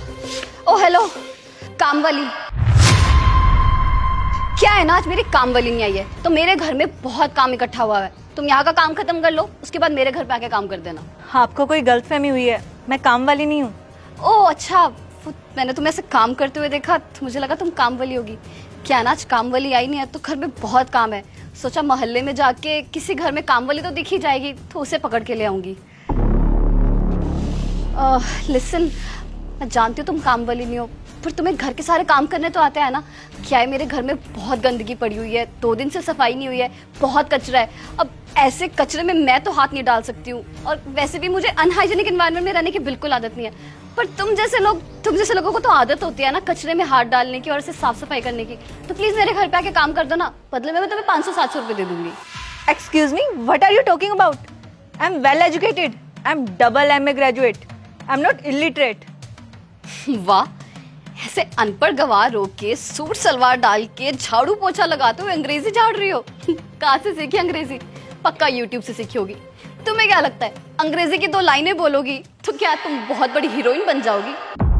ओ hello, काम वाली। क्या है ना, आज मेरी काम वाली नहीं आई है तो मेरे घर में बहुत काम इकट्ठा हुआ है। तुम यहाँ का काम खत्म कर लो, उसके बाद मेरे घर पे आके काम कर देना। आपको कोई गलतफहमी हुई है, मैं काम वाली नहीं हूँ। ओह अच्छा, मैंने तुम्हें ऐसे काम करते हुए देखा तो मुझे लगा तुम काम वाली होगी। क्या ना, आज काम वाली आई नहीं है तो घर में बहुत काम है। सोचा मोहल्ले में जाके किसी घर में काम वाली तो दिख ही जाएगी तो उसे पकड़ के ले आऊंगी। लिसन, मैं जानती हूँ तुम काम वाली नहीं हो, पर तुम्हें घर के सारे काम करने तो आते हैं ना। क्या है, मेरे घर में बहुत गंदगी पड़ी हुई है, 2 दिन से सफाई नहीं हुई है, बहुत कचरा है। अब ऐसे कचरे में मैं तो हाथ नहीं डाल सकती हूँ, और वैसे भी मुझे अनहाइजीनिक एनवायरनमेंट में रहने की बिल्कुल आदत नहीं है। पर तुम जैसे लोगों को तो आदत होती है ना कचरे में हाथ डालने की और इसे साफ सफाई करने की। तो प्लीज मेरे घर पे आके काम कर दो ना, बदले में मैं तुम्हें 500-700 रुपए दे दूंगी। Excuse me, what are you talking about? I am well educated, I am double MA graduate, I am not illiterate. वाह, ऐसे अनपढ़ गवार हो के सूट सलवार डाल के झाड़ू पोछा लगाते हुए अंग्रेजी झाड़ रही हो। कहाँ से सीखी अंग्रेजी? पक्का यूट्यूब से सीखी होगी। तुम्हें क्या लगता है अंग्रेजी की 2 लाइनें बोलोगी तो क्या तुम बहुत बड़ी हीरोइन बन जाओगी?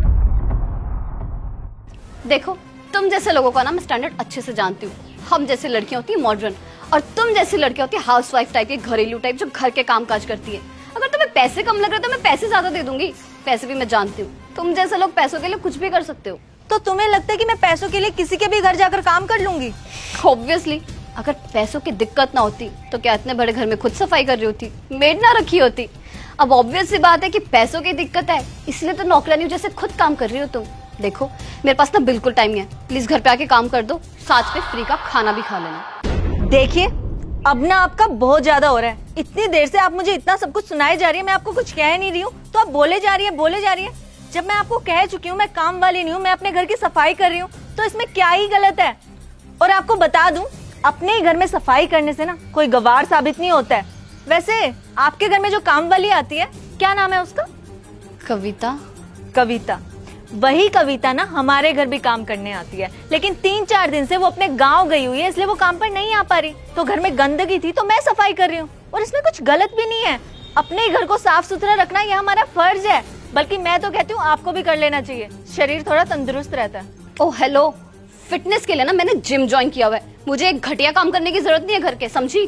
देखो, तुम जैसे लोगों का ना मैं स्टैंडर्ड अच्छे से जानती हूँ। हम जैसे लड़कियां होती है मॉडर्न, और तुम जैसी लड़कियां होती है हाउसवाइफ टाइप की, घरेलू टाइप, जो घर के काम काज करती है। अगर तुम्हें पैसे कम लग रहे तो मैं पैसे ज्यादा दे दूंगी। पैसे भी मैं जानती हूँ, तुम जैसे लोग पैसों के लिए कुछ भी कर सकते हो। तो तुम्हें लगता है कि मैं पैसों के लिए किसी के भी घर जाकर काम कर लूंगी? ऑब्वियसली, अगर पैसों की दिक्कत ना होती तो क्या इतने बड़े घर में खुद सफाई कर रही होती, मेड ना रखी होती? अब ऑब्वियस सी बात है कि पैसों की दिक्कत है, इसलिए तो नौकरानी जैसे खुद काम कर रही हो तुम। देखो, मेरे पास ना बिल्कुल टाइम नहीं है, प्लीज घर पे आके काम कर दो, साथ में फ्री का खाना भी खा लेना। देखिए, अब ना आपका बहुत ज्यादा हो रहा है। इतनी देर से आप मुझे इतना सब कुछ सुनाई जा रही है, मैं आपको कुछ कह नहीं रही हूँ तो आप बोले जा रही है। जब मैं आपको कह चुकी हूँ मैं काम वाली नहीं हूँ, मैं अपने घर की सफाई कर रही हूँ, तो इसमें क्या ही गलत है? और आपको बता दूं, अपने ही घर में सफाई करने से ना कोई गवार साबित नहीं होता है। वैसे आपके घर में जो काम वाली आती है, क्या नाम है उसका? कविता। कविता, वही कविता ना हमारे घर भी काम करने आती है, लेकिन 3-4 दिन से वो अपने गांव गई हुई है, इसलिए वो काम पर नहीं आ पा रही। तो घर में गंदगी थी तो मैं सफाई कर रही हूँ, और इसमें कुछ गलत भी नहीं है। अपने घर को साफ सुथरा रखना यह हमारा फर्ज है, बल्कि मैं तो कहती हूँ आपको भी कर लेना चाहिए, शरीर थोड़ा तंदुरुस्त रहता है। ओह हेलो, फिटनेस के लिए ना मैंने जिम ज्वाइन किया हुआ है, मुझे एक घटिया काम करने की जरूरत नहीं है घर के, समझी?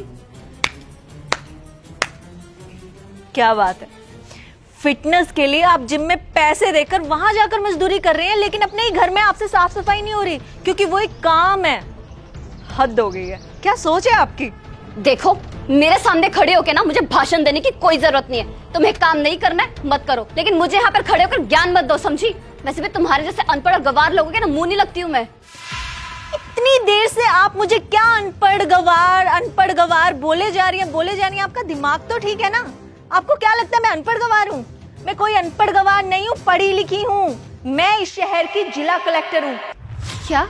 क्या बात है, फिटनेस के लिए आप जिम में पैसे देकर वहां जाकर मजदूरी कर रहे हैं, लेकिन अपने ही घर में आपसे साफ सफाई नहीं हो रही, क्योंकि वो एक काम है। हद हो गई है, क्या सोच है आपकी? देखो, मेरे सामने खड़े होके ना मुझे भाषण देने की कोई जरूरत नहीं है। तुम्हें काम नहीं करना है मत करो, लेकिन मुझे यहाँ पर खड़े होकर ज्ञान मत दो, समझी? वैसे भी तुम्हारे जैसे अनपढ़ और गवार लोगों के ना मुंह नहीं लगती हूँ मैं। इतनी देर से आप मुझे क्या अनपढ़ गवार बोले जा रही है। आपका दिमाग तो ठीक है ना? आपको क्या लगता है मैं अनपढ़ गवार हूँ? मैं कोई अनपढ़ गवार नहीं हूँ, पढ़ी लिखी हूँ। मैं इस शहर की जिला कलेक्टर हूँ। क्या?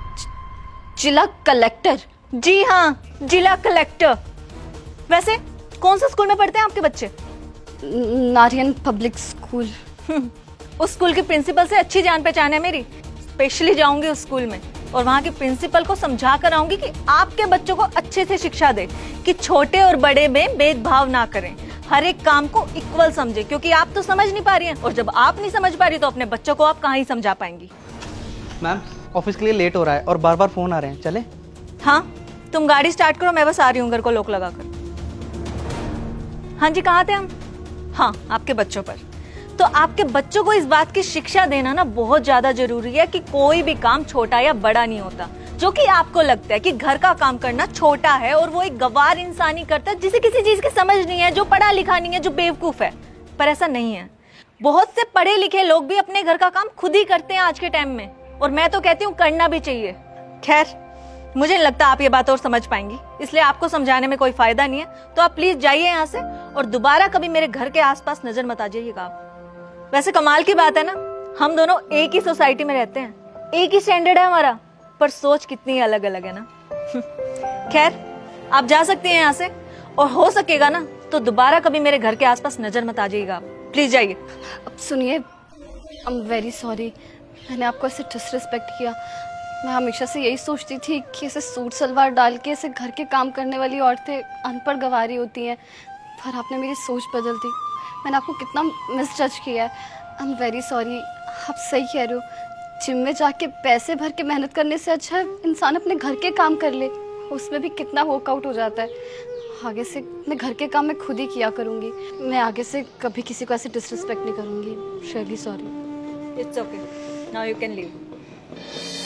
जिला कलेक्टर? जी हाँ, जिला कलेक्टर। वैसे कौन सा स्कूल में पढ़ते हैं आपके बच्चे? नारियन पब्लिक स्कूल। उस स्कूल के प्रिंसिपल से अच्छी जान पहचान है मेरी। स्पेशली जाऊंगी उस स्कूल में और वहाँ के प्रिंसिपल को समझा कर आऊंगी कि आपके बच्चों को अच्छे से शिक्षा दे, कि छोटे और बड़े में भेदभाव ना करें, हर एक काम को इक्वल समझे, क्योंकि आप तो समझ नहीं पा रही हैं, और जब आप नहीं समझ पा रही तो अपने बच्चों को आप कहाँ ही समझा पाएंगी। मैम, ऑफिस के लिए लेट हो रहा है और बार बार फोन आ रहे हैं, चले? हाँ, तुम गाड़ी स्टार्ट करो, मैं बस आ रही हूँ घर को लॉक लगाकर। हाँ जी, कहाँ थे हम? हाँ, आपके बच्चों पर। तो आपके बच्चों को इस बात की शिक्षा देना ना बहुत ज्यादा जरूरी है कि कोई भी काम छोटा या बड़ा नहीं होता। जो कि आपको लगता है कि घर का काम करना छोटा है और वो एक गवार इंसान ही करता है, जिसे किसी चीज की समझ नहीं है, जो पढ़ा लिखा नहीं है, जो बेवकूफ है। पर ऐसा नहीं है, बहुत से पढ़े लिखे लोग भी अपने घर का काम खुद ही करते हैं आज के टाइम में, और मैं तो कहती हूँ करना भी चाहिए। खैर, मुझे नहीं लगता आप ये बात और समझ पाएंगी, इसलिए आपको समझाने में कोई फायदा नहीं है। तो आप प्लीज जाइए यहाँ से और दोबारा कभी मेरे घर के आसपास नजर मत आ जाइएगा आप। वैसे कमाल की बात है ना, हम दोनों एक ही सोसाइटी में रहते हैं, एक ही स्टैंडर्ड है हमारा, पर सोच कितनी अलग अलग है ना। खैर, आप जा सकती हैं यहाँ से, और हो सकेगा ना तो दोबारा कभी मेरे घर के आसपास नजर मत आ जाइएगा आप। प्लीज जाइए। अब सुनिए, आई एम वेरी सॉरी, मैंने आपको ऐसे डिसरिस्पेक्ट किया। मैं हमेशा से यही सोचती थी कि ऐसे सूट सलवार डाल के ऐसे घर के काम करने वाली औरतें अनपढ़ गवारी होती हैं, पर आपने मेरी सोच बदल दी। मैंने आपको कितना मिसजज किया है। I am very sorry. आप सही कह रहे हो, जिम में जाके पैसे भर के मेहनत करने से अच्छा है इंसान अपने घर के काम कर ले, उसमें भी कितना वर्कआउट हो जाता है। आगे से मैं घर के काम मैं खुद ही किया करूँगी। मैं आगे से कभी किसी को ऐसे डिसरिस्पेक्ट नहीं करूँगी। Really sorry. It's okay, now you can leave.